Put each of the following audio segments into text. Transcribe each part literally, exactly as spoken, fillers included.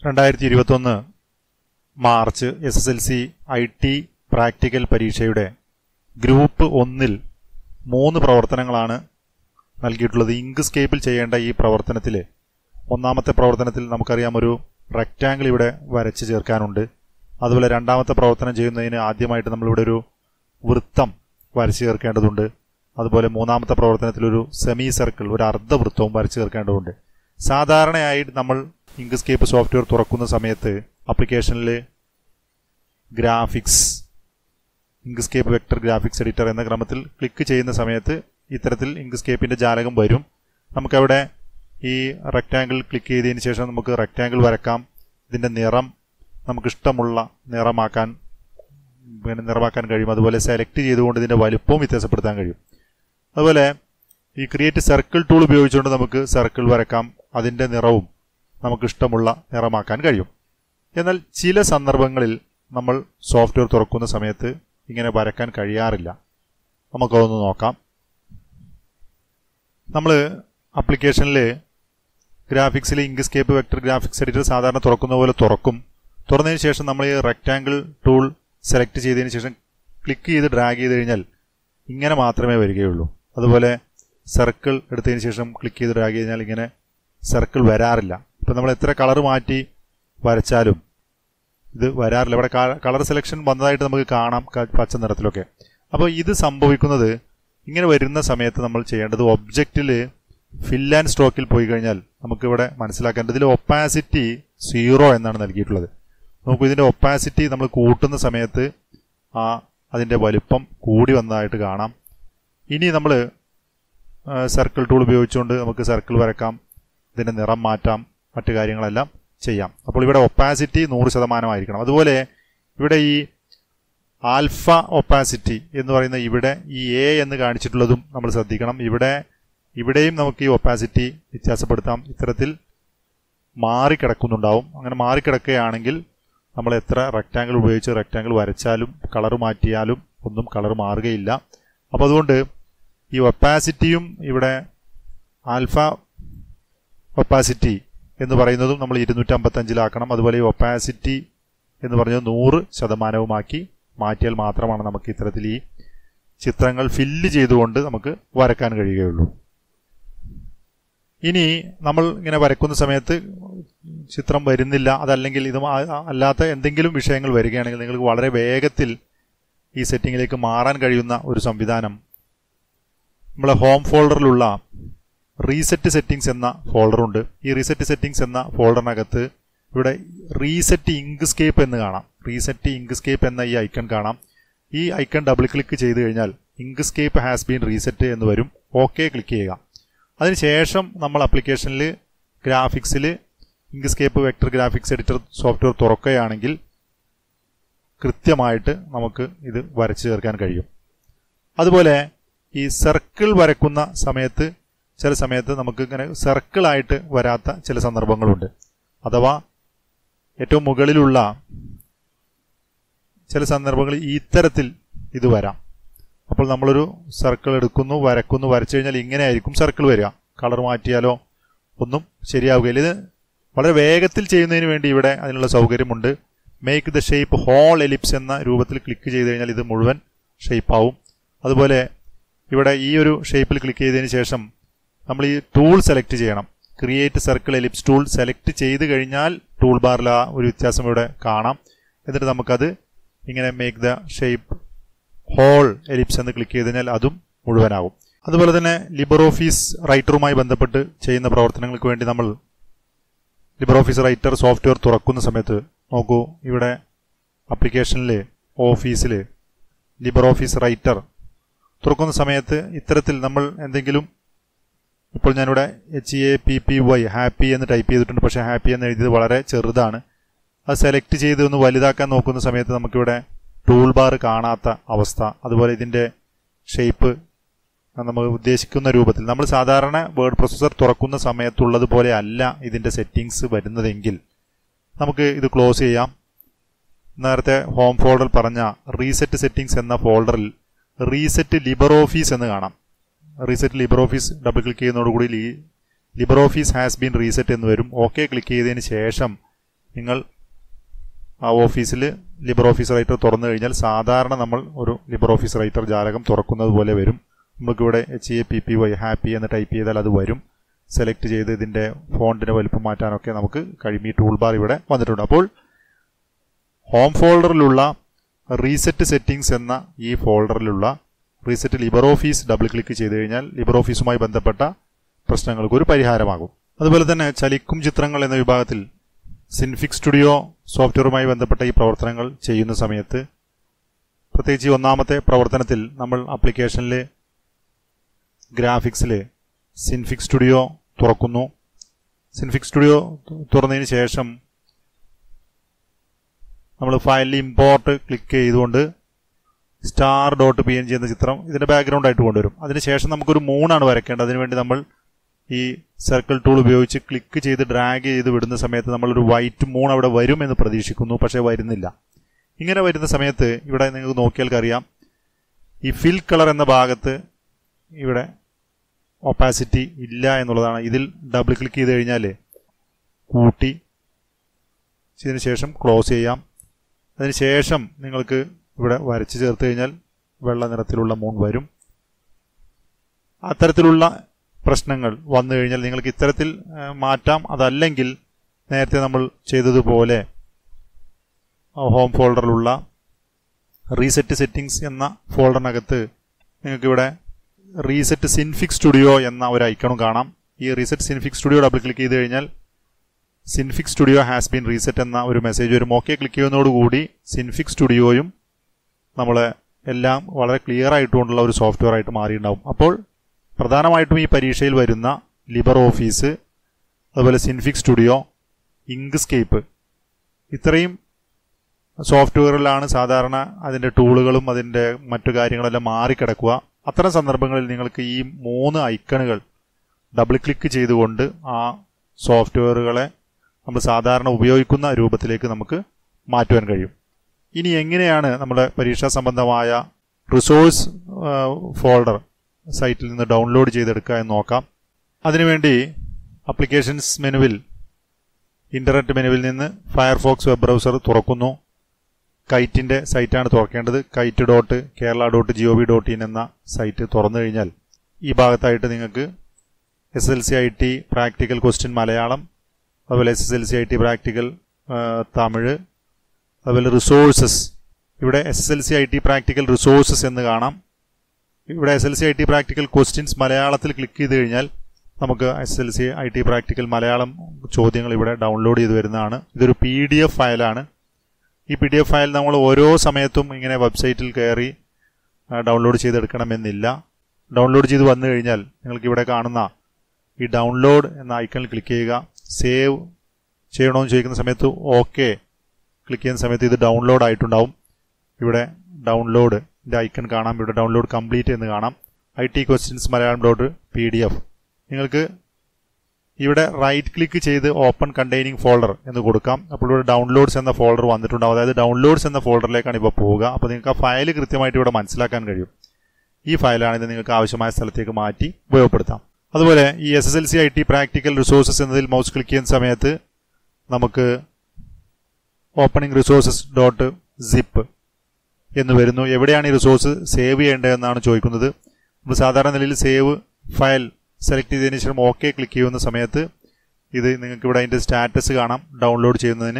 രണ്ടായിരത്തി ഇരുപത്തൊന്ന് March S S L C I T practical പരീക്ഷയുടെ ഗ്രൂപ്പ് ഒന്നിൽ മൂന്ന് പ്രവർത്തനങ്ങളാണ് നൽകിയിട്ടുള്ളത്. ഇങ്ക്സ്കേപ്പിൽ ചെയ്യേണ്ട ഈ പ്രവർത്തനത്തിൽ ഒന്നാമത്തെ പ്രവർത്തനത്തിൽ നമുക്കറിയാം ഒരു റെക്റ്റാങ്കിൾ ഇവിടെ വരച്ച് ചേർക്കാനുണ്ട്. അതുപോലെ രണ്ടാമത്തെ പ്രവർത്തനം ചെയ്യുന്നതിന് ആദ്യമായിട്ട് നമ്മളിവിടെ ഒരു വൃത്തം വരച്ച് ചേർക്കേണ്ടതുണ്ട്. അതുപോലെ മൂന്നാമത്തെ പ്രവർത്തനത്തിൽ ഒരു സെമി സർക്കിൾ, ഒരു അർദ്ധവൃത്തവും വരച്ച് ചേർക്കേണ്ടതുണ്ട്. സാധാരണയായി നമ്മൾ ഇങ്ക്സ്കേപ്പ് സോഫ്റ്റ്വെയർ തുറക്കുന്ന സമയത്ത് ആപ്ലിക്കേഷനിൽ graphics, Inkscape vector graphics editor എന്ന ക്രമത്തിൽ ക്ലിക്ക് ചെയ്യുന്ന സമയത്ത് ഇത്തരത്തിൽ ഇങ്ക്സ്കേപ്പിൻ്റെ ജാലകം വരും. നമുക്കവിടെ ഈ റെക്റ്റാങ്കിൾ ക്ലിക്ക് ചെയ്തതിന് ശേഷം നമുക്ക് റെക്റ്റാങ്കിൾ വരക്കാം. ഇതിൻ്റെ നിറം നമുക്കിഷ്ടമുള്ള നിറമാക്കാൻ പിന്നെ നിറമാക്കാൻ കഴിയും. അതുപോലെ സെലക്ട് ചെയ്തുകൊണ്ട് ഇതിൻ്റെ വലുപ്പവും വ്യത്യാസപ്പെടുത്താൻ കഴിയും. അതുപോലെ ഈ ക്രിയേറ്റ് സർക്കിൾ ടൂൾ ഉപയോഗിച്ചുകൊണ്ട് നമുക്ക് സർക്കിൾ വരക്കാം. അതിൻ്റെ നിറവും നമുക്കിഷ്ടമുള്ള നിറമാക്കാൻ കഴിയും. എന്നാൽ ചില സന്ദർഭങ്ങളിൽ നമ്മൾ സോഫ്റ്റ്വെയർ തുറക്കുന്ന സമയത്ത് ഇങ്ങനെ വരക്കാൻ കഴിയാറില്ല. നമുക്കതൊന്ന് നോക്കാം. നമ്മൾ ആപ്ലിക്കേഷനിൽ ഗ്രാഫിക്സിൽ ഇങ്ക്സ്കേപ്പ് വെക്ടർ ഗ്രാഫിക്സ് എഡിറ്റർ സാധാരണ തുറക്കുന്ന പോലെ തുറക്കും. തുറന്നതിന് ശേഷം നമ്മൾ ഈ റെക്റ്റാങ്കിൾ ടൂൾ സെലക്ട് ചെയ്തതിന് ശേഷം ക്ലിക്ക് ചെയ്ത് ഡ്രാഗ് ചെയ്ത് കഴിഞ്ഞാൽ ഇങ്ങനെ മാത്രമേ വരികയുള്ളൂ. അതുപോലെ സർക്കിൾ എടുത്തതിന് ശേഷം ക്ലിക്ക് ചെയ്ത് ഡ്രാഗ് ചെയ്ത് കഴിഞ്ഞാൽ ഇങ്ങനെ സർക്കിൾ വരാറില്ല. ഇപ്പം നമ്മൾ എത്ര കളർ മാറ്റി വരച്ചാലും ഇത് വരാറില്ല. ഇവിടെ കളർ സെലക്ഷൻ വന്നതായിട്ട് നമുക്ക് കാണാം, പച്ച നിറത്തിലൊക്കെ. അപ്പോൾ ഇത് സംഭവിക്കുന്നത് ഇങ്ങനെ വരുന്ന സമയത്ത് നമ്മൾ ചെയ്യേണ്ടത് ഒബ്ജക്റ്റിൽ ഫിൽ ആൻഡ് സ്ട്രോക്കിൽ പോയി കഴിഞ്ഞാൽ നമുക്കിവിടെ മനസ്സിലാക്കേണ്ടത് ഇതിൽ ഒപ്പാസിറ്റി സീറോ എന്നാണ് നൽകിയിട്ടുള്ളത്. നമുക്ക് ഇതിൻ്റെ ഒപ്പാസിറ്റി നമ്മൾ കൂട്ടുന്ന സമയത്ത് ആ അതിൻ്റെ വലിപ്പം കൂടി വന്നതായിട്ട് കാണാം. ഇനി നമ്മൾ സർക്കിൾ ടൂൾ ഉപയോഗിച്ചുകൊണ്ട് നമുക്ക് സർക്കിൾ വരക്കാം, ഇതിൻ്റെ നിറം മാറ്റാം, മറ്റു കാര്യങ്ങളെല്ലാം ചെയ്യാം. അപ്പോൾ ഇവിടെ ഒപ്പാസിറ്റി നൂറ് ശതമാനമായിരിക്കണം. അതുപോലെ ഇവിടെ ഈ ആൽഫ ഒപ്പാസിറ്റി എന്ന് പറയുന്ന ഇവിടെ ഈ എ എന്ന് കാണിച്ചിട്ടുള്ളതും നമ്മൾ ശ്രദ്ധിക്കണം. ഇവിടെ ഇവിടെയും നമുക്ക് ഈ ഒപ്പാസിറ്റി വ്യത്യാസപ്പെടുത്താം. ഇത്തരത്തിൽ മാറിക്കിടക്കുന്നുണ്ടാവും. അങ്ങനെ മാറിക്കിടക്കുകയാണെങ്കിൽ നമ്മൾ എത്ര റെക്റ്റാങ്കിൾ ഉപയോഗിച്ച് റെക്റ്റാങ്കിൾ വരച്ചാലും കളർ മാറ്റിയാലും ഒന്നും കളർ മാറുകയില്ല. അപ്പോൾ അതുകൊണ്ട് ഈ ഒപ്പാസിറ്റിയും ഇവിടെ ആൽഫ ഒപ്പാസിറ്റി എന്ന് പറയുന്നതും നമ്മൾ ഇരുന്നൂറ്റമ്പത്തഞ്ചിലാക്കണം. അതുപോലെ ഈ ഒപ്പാസിറ്റി എന്ന് പറഞ്ഞത് നൂറ് ശതമാനവുമാക്കി മാറ്റിയാൽ മാത്രമാണ് നമുക്ക് ഇത്തരത്തിൽ ഈ ചിത്രങ്ങൾ ഫില്ല് ചെയ്തുകൊണ്ട് നമുക്ക് വരക്കാൻ കഴിയുകയുള്ളൂ. ഇനി നമ്മൾ ഇങ്ങനെ വരക്കുന്ന സമയത്ത് ചിത്രം വരുന്നില്ല, അതല്ലെങ്കിൽ ഇത് അല്ലാത്ത എന്തെങ്കിലും വിഷയങ്ങൾ വരികയാണെങ്കിൽ നിങ്ങൾക്ക് വളരെ വേഗത്തിൽ ഈ സെറ്റിങ്ങിലേക്ക് മാറാൻ കഴിയുന്ന ഒരു സംവിധാനം നമ്മളെ ഹോം ഫോൾഡറിലുള്ള റീസെറ്റ് സെറ്റിംഗ്സ് എന്ന ഫോൾഡറുണ്ട്. ഈ റീസെറ്റ് സെറ്റിംഗ്സ് എന്ന ഫോൾഡറിനകത്ത് ഇവിടെ റീസെറ്റ് ഇങ്ക്സ്കേപ്പ് എന്ന് കാണാം. റീസെറ്റ് ഇങ്ക്സ്കേപ്പ് എന്ന ഈ ഐക്കൺ കാണാം. ഈ ഐക്കൺ ഡബിൾ ക്ലിക്ക് ചെയ്ത് കഴിഞ്ഞാൽ ഇങ്ക്സ്കേപ്പ് ഹാസ് ബീൻ റീസെറ്റ് എന്ന് വരും. ഓക്കെ ക്ലിക്ക് ചെയ്യുക. അതിനുശേഷം നമ്മൾ ആപ്ലിക്കേഷനിൽ ഗ്രാഫിക്സിൽ Inkscape vector graphics editor software തുറക്കുകയാണെങ്കിൽ കൃത്യമായിട്ട് നമുക്ക് ഇത് വരച്ചു ചേർക്കാൻ കഴിയും. അതുപോലെ ഈ സർക്കിൾ വരക്കുന്ന സമയത്ത് ചില സമയത്ത് നമുക്ക് ഇങ്ങനെ സർക്കിളായിട്ട് വരാത്ത ചില സന്ദർഭങ്ങളുണ്ട്. അഥവാ ഏറ്റവും മുകളിലുള്ള ചില സന്ദർഭങ്ങളിൽ ഇത്തരത്തിൽ ഇത് വരാം. അപ്പോൾ നമ്മളൊരു സർക്കിൾ എടുക്കുന്നു, വരക്കുന്നു, വരച്ചു കഴിഞ്ഞാൽ ഇങ്ങനെ ആയിരിക്കും സർക്കിൾ വരിക. കളർ മാറ്റിയാലോ ഒന്നും ശരിയാവുകയില്ല. ഇത് വളരെ വേഗത്തിൽ ചെയ്യുന്നതിന് വേണ്ടി ഇവിടെ അതിനുള്ള സൗകര്യമുണ്ട്. Make the shape whole ellipse എന്ന രൂപത്തിൽ ക്ലിക്ക് ചെയ്ത് കഴിഞ്ഞാൽ ഇത് മുഴുവൻ ഷേപ്പാവും. അതുപോലെ ഇവിടെ ഈ ഒരു ഷേപ്പിൽ ക്ലിക്ക് ചെയ്തതിന് ശേഷം നമ്മൾ ഈ ടൂൾ സെലക്ട് ചെയ്യണം. Create circle ellipse tool select ചെയ്ത് കഴിഞ്ഞാൽ ടൂൾ ബാറിൽ ആ ഒരു വ്യത്യാസം ഇവിടെ കാണാം. എന്നിട്ട് നമുക്കത് ഇങ്ങനെ make the shape whole ellipse എന്ന് ക്ലിക്ക് ചെയ്ത് കഴിഞ്ഞാൽ അതും മുഴുവനാകും. അതുപോലെ തന്നെ ലിബർ ഓഫീസ് റൈറ്ററുമായി ബന്ധപ്പെട്ട് ചെയ്യുന്ന പ്രവർത്തനങ്ങൾക്ക് വേണ്ടി നമ്മൾ ലിബർ ഓഫീസ് റൈറ്റർ സോഫ്റ്റ്വെയർ തുറക്കുന്ന സമയത്ത് നോക്കൂ, ഇവിടെ ആപ്ലിക്കേഷനിൽ ഓഫീസിൽ ലിബർ ഓഫീസ് റൈറ്റർ തുറക്കുന്ന സമയത്ത് ഇത്തരത്തിൽ നമ്മൾ എന്തെങ്കിലും, ഇപ്പോൾ ഞാനിവിടെ H A P P Y happy എന്ന് ടൈപ്പ് ചെയ്തിട്ടുണ്ട്. പക്ഷേ ഹാപ്പി എന്ന് എഴുതിയത് വളരെ ചെറുതാണ്. അത് സെലക്ട് ചെയ്ത് ഒന്ന് വലുതാക്കാൻ നോക്കുന്ന സമയത്ത് നമുക്കിവിടെ ടൂൾ ബാർ കാണാത്ത അവസ്ഥ. അതുപോലെ ഇതിൻ്റെ ഷേപ്പ് നമ്മൾ ഉദ്ദേശിക്കുന്ന രൂപത്തിൽ, നമ്മൾ സാധാരണ വേർഡ് പ്രോസസ്സർ തുറക്കുന്ന സമയത്തുള്ളതുപോലെ അല്ല ഇതിൻ്റെ സെറ്റിങ്സ് വരുന്നതെങ്കിൽ നമുക്ക് ഇത് ക്ലോസ് ചെയ്യാം. നേരത്തെ ഹോം ഫോൾഡർ പറഞ്ഞ റീസെറ്റ് സെറ്റിംഗ്സ് എന്ന ഫോൾഡറിൽ റീസെറ്റ് ലിബർ ഓഫീസ് എന്ന് കാണാം. Reset LibreOffice double click ചെയ്യുന്നതോടുകൂടി LibreOffice has been reset എന്ന് വരും. ഓക്കെ ക്ലിക്ക് ചെയ്തതിന് ശേഷം നിങ്ങൾ ആ ഓഫീസിൽ ലിബർ ഓഫീസ് റൈറ്റർ തുറന്നു കഴിഞ്ഞാൽ സാധാരണ നമ്മൾ ഒരു ലിബർ ഓഫീസ് റൈറ്റർ ജാലകം തുറക്കുന്നത് പോലെ വരും. നമുക്കിവിടെ H A P P Y happy എന്ന് ടൈപ്പ് ചെയ്താൽ അത് വരും. സെലക്ട് ചെയ്ത് ഇതിൻ്റെ ഫോണ്ടിൻ്റെ വലുപ്പം മാറ്റാനൊക്കെ നമുക്ക് കഴിയും. ഈ ടൂൾ ബാർ ഇവിടെ വന്നിട്ടുണ്ട്. അപ്പോൾ ഹോം ഫോൾഡറിലുള്ള റീസെറ്റ് സെറ്റിംഗ്സ് എന്ന ഈ ഫോൾഡറിലുള്ള reset LibreOffice double click ചെയ്ത് കഴിഞ്ഞാൽ ലിബർ ഓഫീസുമായി ബന്ധപ്പെട്ട പ്രശ്നങ്ങൾക്ക് ഒരു പരിഹാരമാകും. അതുപോലെ തന്നെ ചലിക്കും ചിത്രങ്ങൾ എന്ന വിഭാഗത്തിൽ സിൻഫിക് സ്റ്റുഡിയോ സോഫ്റ്റ്വെയറുമായി ബന്ധപ്പെട്ട ഈ പ്രവർത്തനങ്ങൾ ചെയ്യുന്ന സമയത്ത് പ്രത്യേകിച്ച് ഈ ഒന്നാമത്തെ പ്രവർത്തനത്തിൽ നമ്മൾ ആപ്ലിക്കേഷനിൽ ഗ്രാഫിക്സിൽ സിൻഫിക് സ്റ്റുഡിയോ തുറക്കുന്നു. സിൻഫിക് സ്റ്റുഡിയോ തുറന്നതിന് ശേഷം നമ്മൾ ഫയലിൽ ഇമ്പോർട്ട് ക്ലിക്ക് ചെയ്തുകൊണ്ട് star dot P N G എന്ന ചിത്രം ഇതിൻ്റെ ബാക്ക്ഗ്രൗണ്ട് ആയിട്ട് കൊണ്ടുവരും. അതിനുശേഷം നമുക്കൊരു മൂണാണ് വരയ്ക്കേണ്ടത്. അതിനുവേണ്ടി നമ്മൾ ഈ സർക്കിൾ ടൂൾ ഉപയോഗിച്ച് ക്ലിക്ക് ചെയ്ത് ഡ്രാഗ് ചെയ്ത് വിടുന്ന സമയത്ത് നമ്മളൊരു വൈറ്റ് മൂൺ അവിടെ വരും എന്ന് പ്രതീക്ഷിക്കുന്നു. പക്ഷേ വരുന്നില്ല. ഇങ്ങനെ വരുന്ന സമയത്ത് ഇവിടെ നിങ്ങൾക്ക് നോക്കിയാൽ അറിയാം ഈ ഫിൽ കളർ എന്ന ഭാഗത്ത് ഇവിടെ ഒപ്പാസിറ്റി ഇല്ല എന്നുള്ളതാണ്. ഇതിൽ ഡബിൾ ക്ലിക്ക് ചെയ്ത് കഴിഞ്ഞാൽ കൂട്ടി ഇതിന് ശേഷം ക്ലോസ് ചെയ്യാം. അതിനുശേഷം നിങ്ങൾക്ക് ഇവിടെ വരച്ച് ചേർത്ത് കഴിഞ്ഞാൽ വെള്ള നിറത്തിലുള്ള മൂൺ വരും. അത്തരത്തിലുള്ള പ്രശ്നങ്ങൾ വന്നു കഴിഞ്ഞാൽ നിങ്ങൾക്ക് ഇത്തരത്തിൽ മാറ്റാം. അതല്ലെങ്കിൽ നേരത്തെ നമ്മൾ ചെയ്തതുപോലെ ഹോം ഫോൾഡറിലുള്ള റീസെറ്റ് സെറ്റിംഗ്സ് എന്ന ഫോൾഡറിനകത്ത് നിങ്ങൾക്കിവിടെ റീസെറ്റ് സിൻഫിക് സ്റ്റുഡിയോ എന്ന ഒരു ഐക്കണും കാണാം. ഈ reset Synfig Studio double click ചെയ്ത് കഴിഞ്ഞാൽ Synfig Studio has been reset എന്ന ഒരു മെസ്സേജ് വരും. ഓക്കെ ക്ലിക്ക് ചെയ്യുന്നതോടുകൂടി സിൻഫിക് സ്റ്റുഡിയോയും നമ്മളെ എല്ലാം വളരെ ക്ലിയർ ആയിട്ടുകൊണ്ടുള്ള ഒരു സോഫ്റ്റ്വെയർ ആയിട്ട് മാറിയിട്ടുണ്ടാവും. അപ്പോൾ പ്രധാനമായിട്ടും ഈ പരീക്ഷയിൽ വരുന്ന ലിബർ ഓഫീസ്, അതുപോലെ സിൻഫിക് സ്റ്റുഡിയോ, ഇങ്ക്സ്കേപ്പ് ഇത്രയും സോഫ്റ്റ്വെയറിലാണ് സാധാരണ അതിൻ്റെ ടൂളുകളും അതിൻ്റെ മറ്റു കാര്യങ്ങളെല്ലാം മാറിക്കിടക്കുക. അത്തരം സന്ദർഭങ്ങളിൽ നിങ്ങൾക്ക് ഈ മൂന്ന് ഐക്കണുകൾ ഡബിൾ ക്ലിക്ക് ചെയ്തുകൊണ്ട് ആ സോഫ്റ്റ്വെയറുകളെ നമ്മൾ സാധാരണ ഉപയോഗിക്കുന്ന രൂപത്തിലേക്ക് നമുക്ക് മാറ്റുവാൻ കഴിയും. ഇനി എങ്ങനെയാണ് നമ്മുടെ പരീക്ഷാ സംബന്ധമായ റിസോഴ്സ് ഫോൾഡർ സൈറ്റിൽ നിന്ന് ഡൗൺലോഡ് ചെയ്തെടുക്കുക എന്ന് നോക്കാം. അതിനുവേണ്ടി ആപ്ലിക്കേഷൻസ് മെനുവിൽ ഇൻ്റർനെറ്റ് മെനുവിൽ നിന്ന് ഫയർഫോക്സ് വെബ് ബ്രൗസർ തുറക്കുന്നു. കൈറ്റിൻ്റെ സൈറ്റാണ് തുറക്കേണ്ടത്. KITE dot Kerala dot G O V dot in എന്ന സൈറ്റ് തുറന്നു കഴിഞ്ഞാൽ ഈ ഭാഗത്തായിട്ട് നിങ്ങൾക്ക് S L C I T practical question Malayalam, അതുപോലെ S S L C I T practical Tamil, അതുപോലെ റിസോഴ്സസ്, ഇവിടെ S S L C I T practical resources എന്ന് കാണാം. ഇവിടെ S L C I T practical questions മലയാളത്തിൽ ക്ലിക്ക് ചെയ്ത് കഴിഞ്ഞാൽ നമുക്ക് S L C I T practical Malayalam ചോദ്യങ്ങൾ ഇവിടെ ഡൗൺലോഡ് ചെയ്ത് വരുന്നതാണ്. ഇതൊരു പി ഡി എഫ് ഫയലാണ്. ഈ പി ഡി എഫ് ഫയൽ നമ്മൾ ഓരോ സമയത്തും ഇങ്ങനെ വെബ്സൈറ്റിൽ കയറി ഡൗൺലോഡ് ചെയ്തെടുക്കണമെന്നില്ല. ഡൗൺലോഡ് ചെയ്ത് വന്നു കഴിഞ്ഞാൽ നിങ്ങൾക്ക് ഇവിടെ കാണുന്ന ഈ ഡൗൺലോഡ് എന്ന ഐക്കണിൽ ക്ലിക്ക് ചെയ്യുക. സേവ് ചെയ്യണമെന്ന് ചോദിക്കുന്ന സമയത്ത് ഓക്കെ ക്ലിക്ക് ചെയ്യുന്ന സമയത്ത് ഇത് ഡൗൺലോഡ് ആയിട്ടുണ്ടാവും. ഇവിടെ ഡൗൺലോഡിൻ്റെ ഐക്കൺ കാണാം. ഇവിടെ ഡൗൺലോഡ് കംപ്ലീറ്റ് എന്ന് കാണാം. I T questions Malayalam dot P D F. നിങ്ങൾക്ക് ഇവിടെ റൈറ്റ് ക്ലിക്ക് ചെയ്ത് ഓപ്പൺ കണ്ടെയ്നിങ് ഫോൾഡർ എന്ന് കൊടുക്കാം. അപ്പോൾ ഇവിടെ ഡൗൺലോഡ്സ് എന്ന ഫോൾഡർ വന്നിട്ടുണ്ടാവും. അതായത് ഡൗൺലോഡ്സ് എന്ന ഫോൾഡറിലേക്കാണ് ഇപ്പോൾ പോവുക. അപ്പോൾ നിങ്ങൾക്ക് ആ ഫയൽ കൃത്യമായിട്ട് ഇവിടെ മനസ്സിലാക്കാൻ കഴിയും. ഈ ഫയലാണിത് നിങ്ങൾക്ക് ആവശ്യമായ സ്ഥലത്തേക്ക് മാറ്റി ഉപയോഗപ്പെടുത്താം. അതുപോലെ ഈ S S L C I T practical resources എന്നതിൽ മൗസ് ക്ലിക്ക് ചെയ്യുന്ന സമയത്ത് നമുക്ക് ഓപ്പണിംഗ് റിസോഴ്സസ് ഡോട്ട് സിപ്പ് എന്ന് വരുന്നു. എവിടെയാണ് ഈ റിസോഴ്സ് സേവ് ചെയ്യേണ്ടതെന്നാണ് ചോദിക്കുന്നത്. നമ്മൾ സാധാരണ നിലയിൽ സേവ് ഫയൽ സെലക്ട് ചെയ്തതിന് ശേഷം ഓക്കെ ക്ലിക്ക് ചെയ്യുന്ന സമയത്ത് ഇത് നിങ്ങൾക്ക് ഇവിടെ അതിൻ്റെ സ്റ്റാറ്റസ് കാണാം. ഡൗൺലോഡ് ചെയ്യുന്നതിന്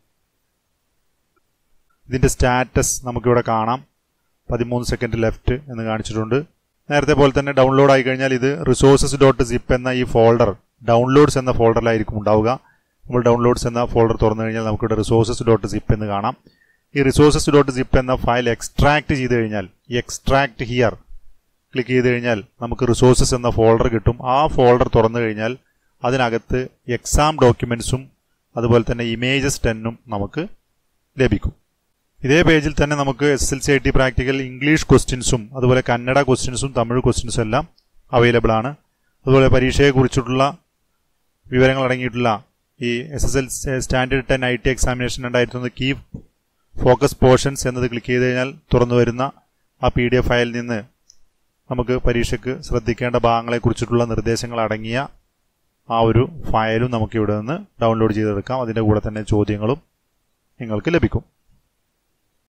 ഇതിൻ്റെ സ്റ്റാറ്റസ് നമുക്കിവിടെ കാണാം. പതിമൂന്ന് സെക്കൻഡ് ലെഫ്റ്റ് എന്ന് കാണിച്ചിട്ടുണ്ട്. നേരത്തെ പോലെ തന്നെ ഡൗൺലോഡ് ആയി കഴിഞ്ഞാൽ ഇത് റിസോഴ്സസ് ഡോട്ട് സിപ്പ് എന്ന ഈ ഫോൾഡർ ഡൗൺലോഡ്സ് എന്ന ഫോൾഡറിലായിരിക്കും ഉണ്ടാവുക. നമ്മൾ ഡൗൺലോഡ്സ് എന്ന ഫോൾഡർ തുറന്നു കഴിഞ്ഞാൽ നമുക്കിവിടെ റിസോഴ്സസ് ഡോട്ട് സിപ്പ് എന്ന് കാണാം. ഈ റിസോഴ്സസ് ഡോട്ട് സിപ്പ് എന്ന ഫയൽ എക്സ്ട്രാക്ട് ചെയ്ത് കഴിഞ്ഞാൽ ഈ എക്സ്ട്രാക്ട് ഹിയർ ക്ലിക്ക് ചെയ്ത് കഴിഞ്ഞാൽ നമുക്ക് റിസോഴ്സസ് എന്ന ഫോൾഡർ കിട്ടും. ആ ഫോൾഡർ തുറന്നു കഴിഞ്ഞാൽ അതിനകത്ത് എക്സാം ഡോക്യുമെൻറ്റ്സും അതുപോലെ തന്നെ ഇമേജസ് ടെന്നും നമുക്ക് ലഭിക്കും. ഇതേ പേജിൽ തന്നെ നമുക്ക് S L C I T practical English ക്വസ്റ്റ്യൻസും അതുപോലെ കന്നഡ ക്വസ്റ്റ്യൻസും തമിഴ് ക്വസ്റ്റ്യൻസും എല്ലാം അവൈലബിൾ ആണ്. അതുപോലെ പരീക്ഷയെക്കുറിച്ചിട്ടുള്ള വിവരങ്ങൾ അടങ്ങിയിട്ടുള്ള ഈ S S L standard ten I T examination രണ്ടായിരത്തി ഒന്ന് കീ ഫോക്കസ് പോർഷൻസ് എന്നത് ക്ലിക്ക് ചെയ്ത് കഴിഞ്ഞാൽ തുറന്നു വരുന്ന ആ പി ഡി എഫ് ഫയലിൽ നിന്ന് നമുക്ക് പരീക്ഷയ്ക്ക് ശ്രദ്ധിക്കേണ്ട ഭാഗങ്ങളെക്കുറിച്ചിട്ടുള്ള നിർദ്ദേശങ്ങൾ അടങ്ങിയ ആ ഒരു ഫയലും നമുക്ക് ഇവിടെ നിന്ന് ഡൗൺലോഡ് ചെയ്തെടുക്കാം. അതിൻ്റെ കൂടെ തന്നെ ചോദ്യങ്ങളും നിങ്ങൾക്ക് ലഭിക്കും.